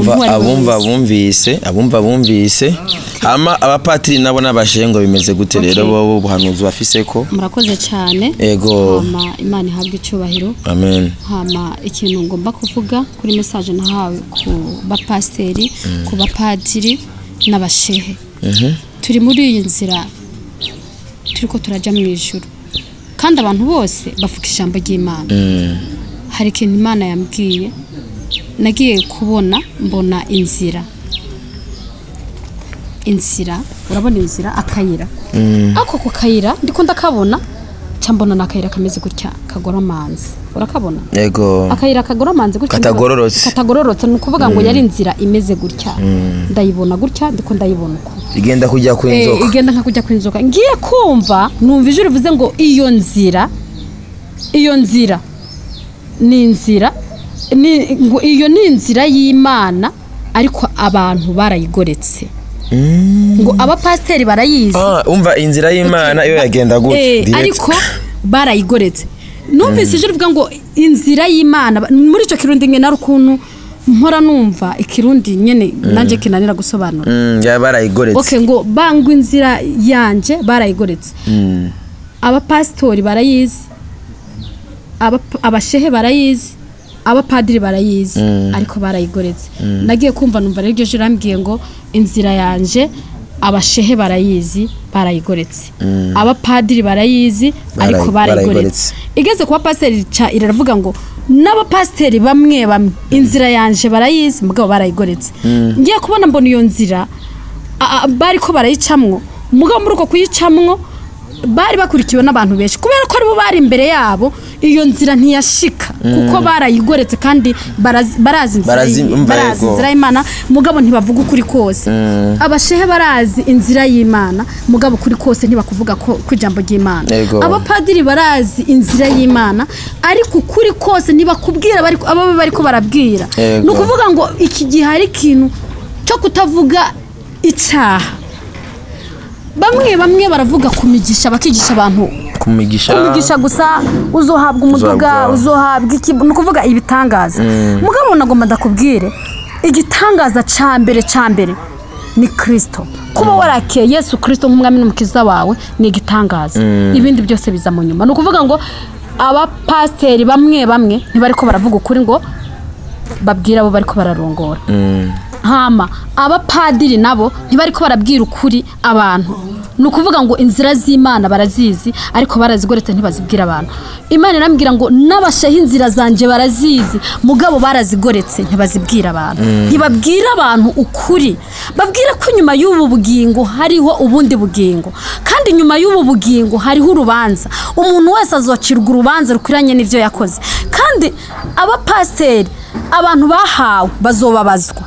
abumva bumvise hama abapatiri nabo n'abashengo bimeze gute rero bo buhanuzi bafise ko murakoze cyane hama Imana ihabwe icyubahiro amen hama ikintu ngomba kuvuga kuri message nahawe ku bapasteri ku bapadiri n'abashehe turi muri iyi nzira turiko turaja mu ijuru kandi abantu bose bavuga ijambo ry'Imana hari ikintu Imana yambwiye nagiye kubona mbona inzira urabona inzira akayira ako ku kayira ndiko ndakabona cyambona nakayira kameze gutya kagoromanze urakabona yego akayira kagoromanze gutya katagororotse nukuvuga ngo yari inzira imeze gutya ndayibona gutya ndiko ndayibona uko igenda kujya kwinzoka igenda nka kujya kwinzoka ngiye kumva numva ijuru bivuze ngo iyo nzira ni inzira iyo ni inzira y'Imana ariko abantu barayigoretse ngo abapasiteri barayizi umva inzira y'Imana iyo yagenda gutya ariko barayigoretse numvise ijuru bivuga ngo inzira y'Imana muri ico kirundi ngena rukuntu mpora numva ikirundi nyene nanje kinanira gusobanura ya barayigoretse okay ngo bangwa inzira yanje barayigoretse abapastori barayizi abashehe barayizi abapadiri barayizi ariko barayigoretse nagiye kumva numva rero iryo juru ambwiye ngo inzira yanje abashehe barayizi barayigoretse abapadiri barayizi ariko barayigoretse igeze kuba pasiteri iravuga ngo n'abapasiteri bamwe inzira yanje barayizi mugabo barayigoretse ngiye kubona mbona iyo nzira bariko barayicamwo mugabo muri uko kuyicamwo bari bakurikiwe n'abantu benshi kubera ko aribo bari imbere yabo iyo nzira ntiyashika kuko barayigoretse kandi barazi inzira y'Imana mugabo ntibavuga ukuri kose abashehe barazi inzira y'Imana mugabo kuri kose ntibakuvuga ko ijambo ry'Imana abapadiri barazi inzira y'Imana ariko ukuri kose ntibakubwira bariko barabwira nukuvuga ngo iki gihe hari ikintu cyo kutavuga icyaha bamwe baravuga kumigisha bakigisha abantu kumigisha gusa uzohabwa umuduga uzohabwa iki nukuvuga ibitangaza mugabo nagomba ndakubwire igitangaza cambere ni Kristo kuba warakiye Yesu Kristo nk'umwami n'umukiza wawe ni igitangaza ibindi byose biza mu nyuma nukuvuga ngo abapasiteri bamwe ntibariko baravuga ukuri ngo babwira abo bariko bararongora hama abapadiri nabo ntibariko barabwira ukuri abantu nukuvuga ngo inzira z'Imana barazizi ariko barazigoretse ntibazibwira abantu Imana irambwira ngo n'abashehe inzira zanje barazizi mugabo barazigoretse ntibazibwira abantu ntibabwira abantu ukuri babwira ko nyuma y'ubu bugingo hariho ubundi bugingo kandi nyuma y'ubu bugingo hariho urubanza umuntu wese azocirwa urubanza rukwiranye n'ivyo yakoze kandi abapasiteri abantu bahawe bazobabazwa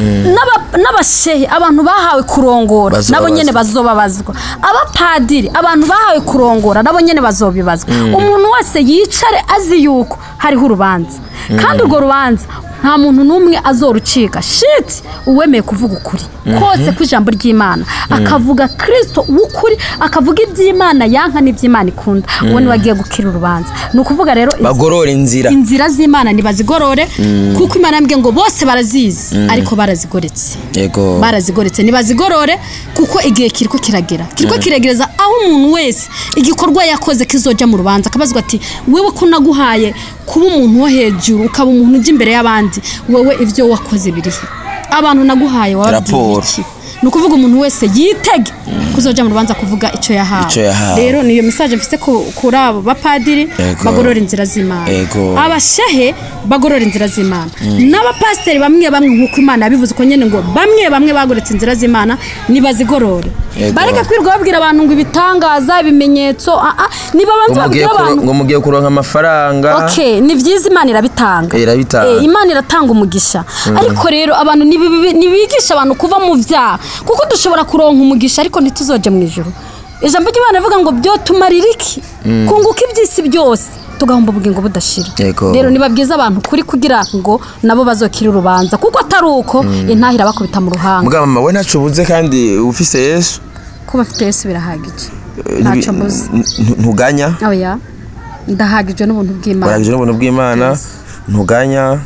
n'abashehe abantu bahawe kurongora nabo nyene bazobabazwa abapadiri abantu bahawe kurongora nabo nyene bazobibazwa umuntu wese yicare azi yuko hariho urubanza kandi urwo rubanza nta muntu numwe azorucika shit uwemeye kuvuga ukuri kose ku ijambo ry'Imana akavuga Kristo w'ukuri akavuga iby'Imana yanka n'iby'Imana ikunda uwo ni wagiye gukira urubanza nukuvuga rero bagorora inzira z'Imana nibazigorore kuko Imana yambwiye ngo bose barazizi ariko barazigoretse yego barazigoretse nibazigorore kuko igihe kiriko kiregereza aho umuntu wese igikorwa yakoze kizoja mu rubanza akabazwa ati wewe ko naguhaye kuba umuntu wo hejuru ukaba umuntu uje imbere y'abandi wewe ivyo wakoze birihe abantu naguhaye wababwiye iki nukuvuga umuntu wese yitege kuzoja mu rubanza kuvuga ico yahawe rero niyo message mfise kuri abo bapadiri bagorora inzira z'Imana abashehe bagorora inzira z'Imana n'abapasiteri bamwe nkuko Imana yabivuze ko nyene ngo bamwe bagoretse inzira z'Imana nibazigorore bareka kwirwa babwira abantu ngo ibitangaza ibimenyetso nibabanza babwira abantu ngo mugiye kuronka amafaranga okay ni vyiza Imana irabitanga Imana iratanga umugisha ariko rero abantu nibigisha abantu kuva mu vyaha kuko dushobora kuronka umugisha ariko ntituzoje mu ijuru ijambo ry'Imana rivuga ngo byo tumarira iki kunguka ibyisi byose tugahomba ubugingo budashira rero nibabwiza abantu kuri kugira ngo nabo bazokira urubanza kuko atari uko intahira bakubita mu ruhanga mugabo mama we ntacubuze kandi ufise Yesu kuba afite Yesu birahagije ntaco mbuze ntuganya oya ndahagije n'ubuntu bw'Imana ntuganya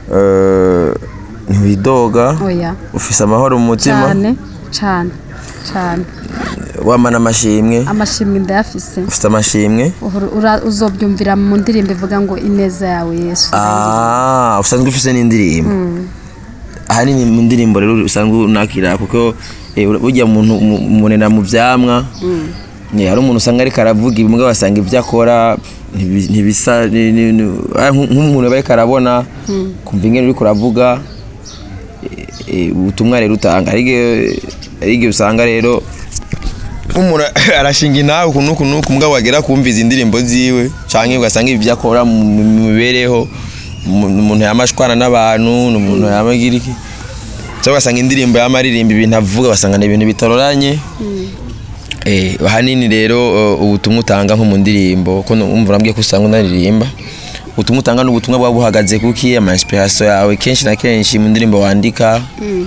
ntiwidoga ufise amahoro mu mutima cyane wamana amashimwe ndayafise ufite amashimwe uzobyumvira mu ndirimbo ivuga ngo ineza yawe Yesu usanzwe ufise n'indirimbo ahanini mu ndirimbo rero usanzwe unakira kuko burya umuntu umunena mu vyamwa hari umuntu usanga ariko aravuga ibimwe basanga ivyo akora ntibisa nk'umuntu bariko arabona kumva ingene uriko uravuga ubutumwa rero utanga arige usanga rero umuntu arashinga intawe ukuntu mugabo wagera kumviza indirimbo ziwe canke ugasanga ibyo akora mu mibereho umuntu yamashwana n'abantu umuntu yamagira iki cyangwa ugasanga indirimbo y'amaririmbo ibintu avuga basanga ni ibintu bitororanye hanini rero ubutumwa utanga nko mu ndirimbo ko umva urambwiye ko usanga unaririmba ubutumwa utanga n'ubutumwa bwa buhagaze kuki ama inspiration yawe kenshi na kenshi mu ndirimbo wandika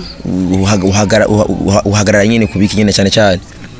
uhagarara nyine kubiki nyine cyane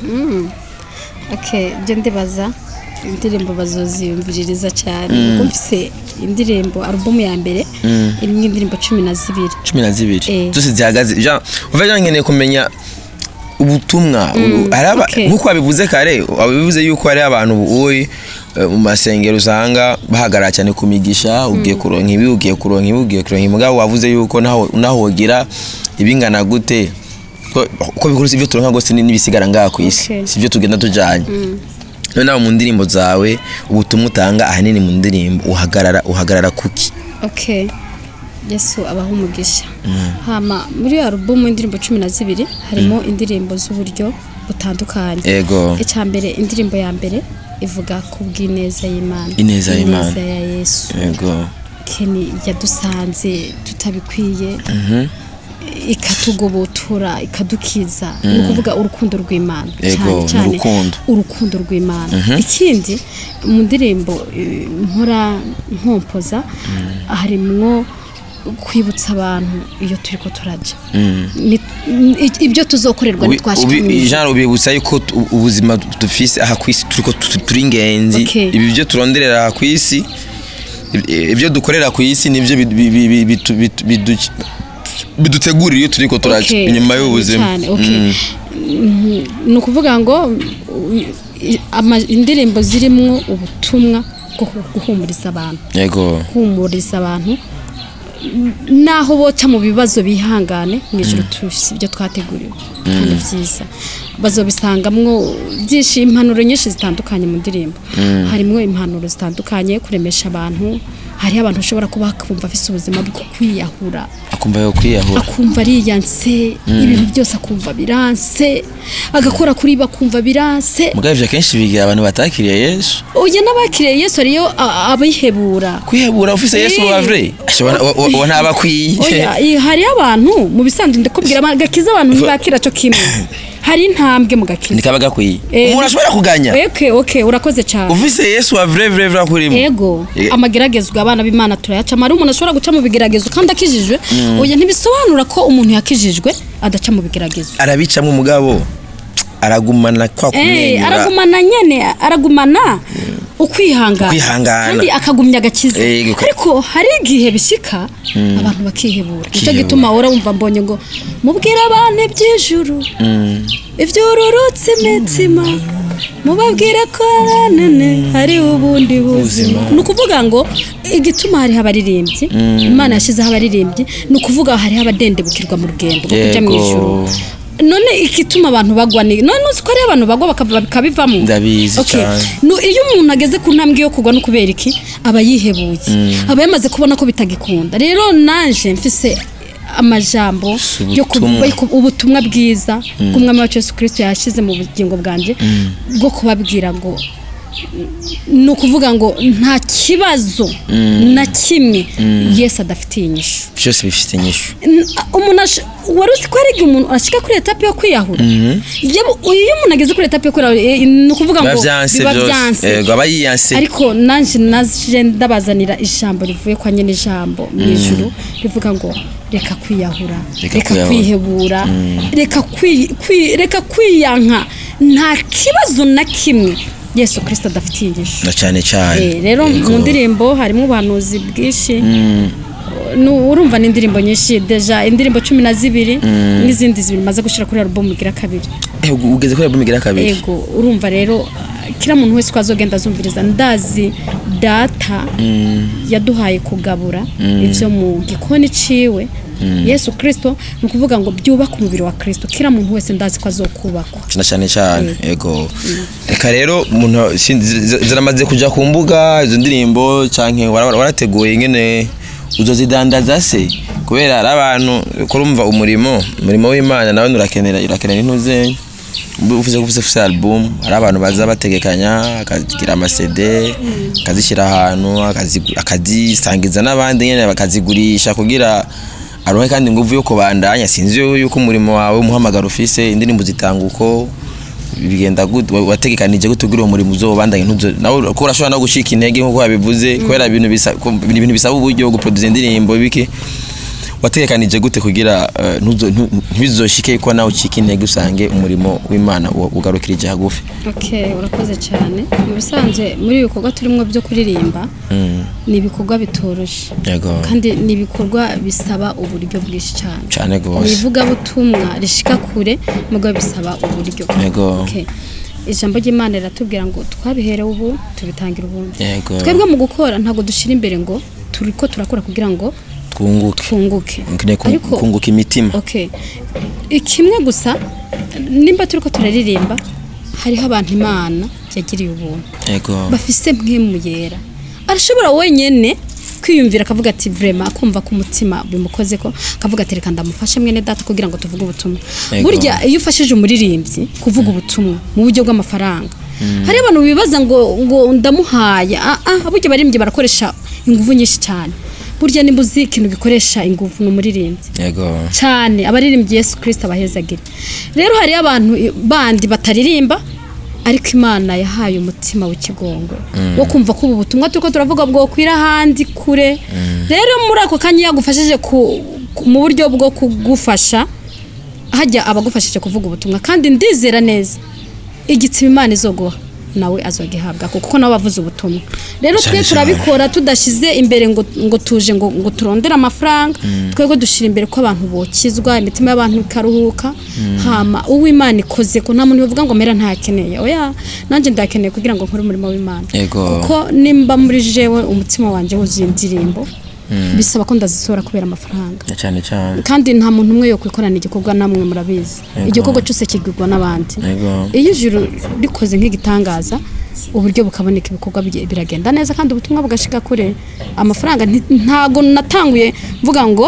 okay je ndibaza indirimbo bazoziyumviririza cyane kuko mfise indirimbo album ya mbere irimo indirimbo 12 zose zihagaze uva nkeneye kumenya ubutumwa araba nkuko wabivuze kare wabivuze yuko ari abantu ubuye mu masengero usanga bahagarara cyane kumigisha ugiye kuronka ibi ugiye kuronka imugabo wavuze yuko naho wogira ibingana gute ko bikuru sivyo turonka gose nibisigara ngaha ku isi sivyo tugenda tujanye none mu ndirimbo zawe ubutumwa utanga ahanini mu ndirimbo uhagarara kuki okay Yesu abaho umugisha hama muri album indirimbo 12 harimo indirimbo z'uburyo butandukanye ego icyambere indirimbo ya mbere ivuga ku bw'ineza y'Imana ineza ya Yesu ego keni yadusanze tutabikwiye ikatugobotora ikadukiza no kuvuga urukundo rw'Imana cyane urukundo rw'Imana ikindi mu ndirimbo nkora nkompoza harimo kwibutsa abantu iyo turiko turaje ibyo tuzokorerwa nitwashikije genre ubibutsa yuko ubuzima dufise aha kwisi turiko turi ingenzi ibi byo turonderera aha kwisi ibyo dukorera ku isi nivyo bidutegurira iyo turiko turaje inyuma y'ubuzima no kuvuga ngo indirimbo zirimo ubutumwa bwo guhumuriza abantu yego humuriza abantu naho boca mu bibazo bihangane mwijuru tufise ibyo twateguriwe kandi byiza bazobisangamwo byinshi impanuro nyinshi zitandukanye mu ndirimbo harimo impanuro zitandukanye kuremesha abantu hari abantu ushobora kuba kumva afise ubuzima bwo kwiyahura akumva yo kwiyahura akumva ariyanse ibintu byose akumva biranse agakora kuri bakumva biranse mugavye kenshi bigira abantu batakiriye Yesu oya n'abakiriye Yesu ariyo abihebura kwihebura ufise Yesu wa vrai ashobora ntaba kwiye oya hari abantu mu bisanzwe ndakubwira agakiza abantu ntibakira cyo kimwe hari intambwe mu gakiza nikabaga kwiye umuntu ashobora kuganya okay urakoze cyane ufise Yesu wa vrai akurimo yego amageragezwa abana b'Imana turayaca mari umuntu ashobora guca mu bigeragezo kandi akijijwe oya ntibisobanura ko umuntu yakijijwe adaca mu bigeragezo arabicamwe umugabo aragumana kwa kumwenyura aragumana ukwihangana kandi akagumya agakiza ariko hari igihe bishika abantu bakihebura nicyo gituma ora wumva mbonye ngo mubwira abantu iby'ijuru iby'ururutse imitsima mubabwire ko none hari ubundi buzima nukuvuga ngo igituma hari abaririmbyi Imana yashizeho abaririmbyi nukuvuga hari abadendebukirwa mu rugendo rwo kujya mu ijuru none ikituma abantu bagwa ni none uziko ari abantu bagwa bakabivamo ndabizi cyane iyo umuntu ageze ku ntambwe yo kugwa no kubera iki aba yihebuye aba yamaze kubona ko bitagikunda rero nanje mfise amajambo yo ubutumwa bwiza bw'umwami wacu Yesu Kristo yashize mu bugingo bwanje bwo kubabwira ngo nukuvuga ngo nta kibazo na kimwe Yesu adafitiye inyishu byose bifite inyishu umuntu warusi ko ari umuntu ashika kuri etape yo kwiyahura iyo umuntu ageze kuri etape yo kwiyahura nukuvuga ngo biba byanse ariko naje ndabazanira ijambo rivuye kwa nyene ijambo mu ijuru rivuga ngo reka kwiyahura reka kwihebura reka kwiyanka nta kibazo na kimwe Yesu Kristo adafitiye inyishu cyane rero mu ndirimbo harimo ubuhanuzi bwinshi urumva n'indirimbo nyinshi deja indirimbo 12 n'izindi zibiri maze gushira kuri album igira kabiri ugeze kuri album igira kabiri yego urumva rero kira muntu wese kwazogenda azumviriza ndazi data yaduhaye kugabura ivyo mu gikoni ciwe Yesu Kristo nukuvuga ngo byubaka umubiri wa Kristo kira muntu wese ndazi ko azokubakwa cyane yego reka rero umuntu ziramaze kuja ku mbuga izo ndirimbo canke warateguye ingene uzozidandaza se kubera ari abantu kurumva umurimo w'Imana nawe urakenera intuzenye ufise album hari abantu baza bategekanya akagira ama CD akazishira ahantu akazisangiza n'abandi nyene bakazigurisha kugira aronke kandi nguvu yo kubandanya sinzi yuko umurimo wawe umuhamagara ufise indirimbo zitanga uko bigenda gute wategekanije gutugira uwo murimo uzobandanye ntuzo nawe ko urashobora no gushika intege nkuko yabivuze kubera ibintu bisaba uburyo bwo producer indirimbo bike wategekanije gute kugira ntuzoshike ko nawe ucika intege usange umurimo w'Imana ugarukirije hagufi. Okay, urakoze cyane. Mu bisanzwe muri ibikorwa turimo byo kuririmba ni ibikorwa bitoroshe. Kandi ni ibikorwa bisaba uburyo bwinshi cyane. Cyane gose. Nivuga butumwa rishika kure mugo bisaba uburyo. Okay. Ijambo ry'Imana riratubwira ngo twabiherewe ubu tubitangira ubundi. Twebwe mu gukora ntago dushira imbere ngo turiko turakora kugira ngo twunguke kunguka imitima. Okay, ikimwe gusa nimba turiko turaririmba hariho abantu Imana yagiriye ubuntu bafise mpemu yera arashobora wenyene kwiyumvira akavuga ati vraiment akumva ko umutima bimukoze ko akavuga ati reka ndamufashe mwene data kugira ngo tuvuge ubutumwa. Burya iyo ufashije umuririmbyi kuvuga ubutumwa mu buryo bw'amafaranga hari abantu bibaza ngo ndamuhaye burya baririmbyi barakoresha ingufu nyinshi cyane. Burya nimbuzi ikintu gikoresha ingufu n'umuririmbyi cyane abaririmbyi Yesu Kristo abahezagira. Rero hari abantu bandi bataririmba ariko Imana yahaye umutima w'ikigongo wo kumva ko ubu butumwa turiko turavuga bwo kwira handi kure. Rero muri ako kanya yagufashije mu buryo bwo kugufasha hajya abagufashije kuvuga ubutumwa kandi ndizera neza igitsima Imana izoguha nawe azogihabwa kuko nawe bavuze ubutumwa. Rero twe turabikora tudashize imbere ngo tuje ngo turondera amafaranga twego dushira imbere ko abantu bokizwa imitima y'abantu ikaruhuka hama uw'Imana ikoze ko nta muntu uvuga ngo mera ntakeneye oya nanje ndakeneye kugira ngo nkore umurimo w'Imana kuko nimba muri jewe umutima wanje wuzuye indirimbo bisaba ko ndazisora kubera amafaranga cyane kandi nta muntu umwe yo kwikorana igikorwa namwe murabizi igikorwa cyose kigirwa n'abandi. Iyo ijuru rikoze nk'igitangaza uburyo bukaboneka ibikorwa biragenda neza kandi ubutumwa bugashika kure. Amafaranga ntago natanguye mvuga ngo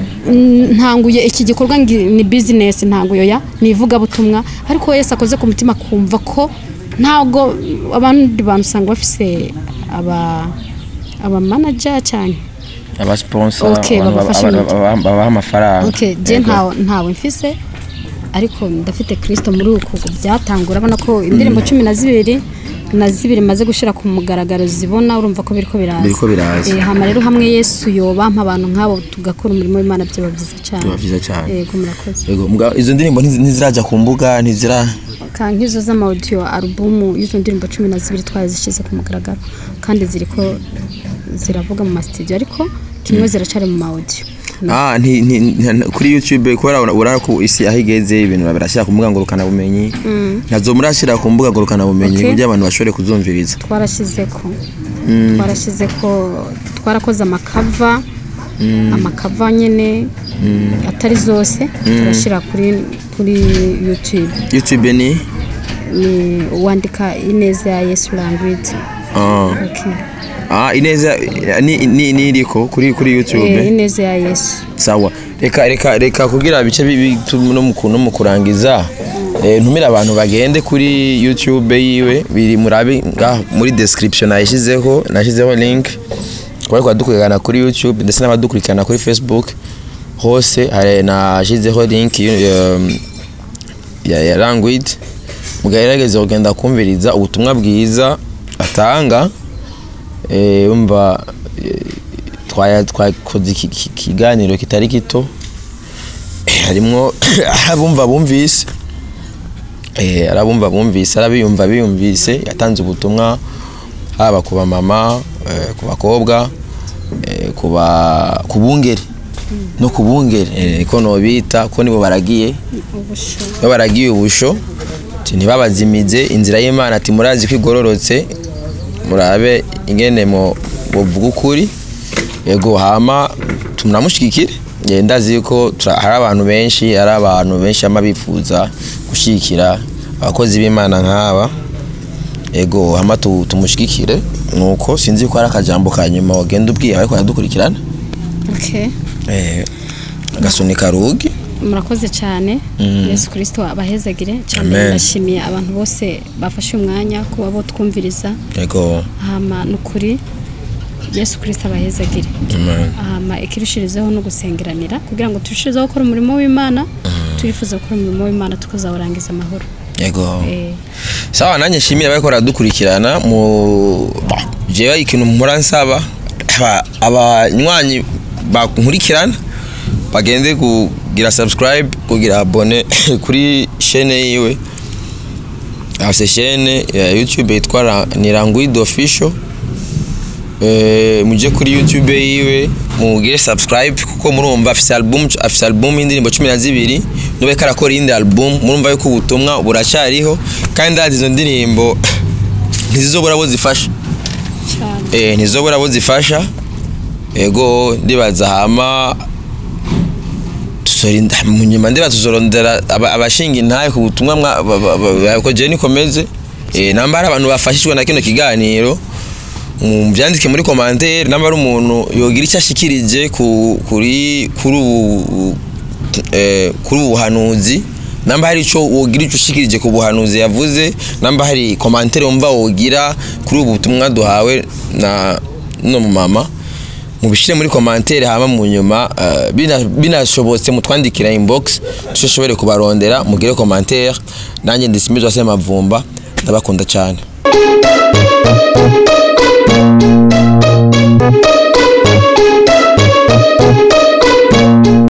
ntanguye iki gikorwa ni business ntanguyo ya nivuga butumwa ariko Yesu akoze ku mutima kumva ko ntago abandi bantu sanga bafise aba manager cyane aba sponsor aba amafaranga. Okay, je ntawe mfise ariko ndafite Kristo muri uko byatangura abona ko indirimbo 12 maze gushira ku mugaragaro zibona urumva ko biriko biraza. Hama rero hamwe Yesu yobampa abantu nk'abo tugakora umurimo w'Imana byo byiza cyane. Yego murakoze. Izo ndirimbo ntiziraja ku mbuga kankizo z'ama audio album izo ndirimbo 12 twazishize ku mugaragaro kandi ziriko ziravuga mu studio ariko kimwe ziracari mu audio. Kuri YouTube kubera urako isi ahigeze ibintu babirashira ku mbuga ngorukana bumenyi nazo murashira ku mbuga ngorukana bumenyi kugira abantu bashore kuzumviriza. Twarashizeko twarakoze amakava nyene atari zose turashira kuri YouTube ni wandika Ineza ya Yesu Language. Okay. Ineza ni iriko kuri YouTube. Ineza ya Yesu. Sawa. Reka kugira bice no mu kurangiza ntumira abantu bagende kuri YouTube yiwe biri murabe muri description nashizeho link kwa dukurikirana kuri YouTube ndetse n'abadukurikirana kuri Facebook hose hari nashizeho link ya Language mugaherageze kugenda kumviriza ubutumwa bwiza atanga. Umva twakoze ikiganiro kitari gito harimo arabumvise arabiyumvise yatanze ubutumwa haba kuba mama ku bakobwa ku bungeri no kubungeri ko no bita ko nibo baragiye ubusho ntibabazimize inzira y'Imana ati murazi kwigororotse murabe ingene mu buvuga ukuri. Yego hama tumnamushikikire ndazi ko hari abantu benshi amabifuza gushikira abakozi b'Imana nk'aba. Yego hama tumushikikire nuko sinzi ko ari akajambo kanyuma wagenda ubwiye ariko yadukurikirana. Okay. Agasunika rugi murakoze cyane Yesu Kristo abahezagire cyane ndashimiye abantu bose bafashe umwanya kuba bo twumviriza yego hama nukuri Yesu Kristo abahezagire hama ikirushirizeho no gusengeranira kugira ngo turushizeho gukora umurimo w'Imana turifuza gukora umurimo w'Imana tukazawurangiza amahoro yego sawa nanjye nshimira abakora dukurikirana mu jewe ikintu mpora nsaba abanywanyi bankurikirana bagende kugira subscribe kugira abone kuri chaîne yiwe afise chaîne ya YouTube yitwa Niranguido Official muje kuri YouTube yiwe mugire subscribe kuko murumva afise album indirimbo 12 nube karakora indi album murumva yuko ubutumwa buracariho kandi izo ndirimbo ntizizobora bozifasha ntizobora bozifasha ego ndibaza hama tusorinda munyuma ndiba tuzorondera abashinga intaye ku butumwa ko je nikomeze nambara abantu bafashishwe na kino kiganiro byandike muri commentaire namba ari umuntu yogira icyo ashikirije kuri ubuhanuzi namba hari ico wogira icyo ushikirije ku buhanuzi yavuze namba hari commentaire umva wogira kuri ubu butumwa duhawe na no mama mubishire muri commentaire hama mu nyuma binashobotse mutwandikira inbox tushobore kubarondera mugire commentaire nanjye ndisimizwa se mavumba ndabakunda cyane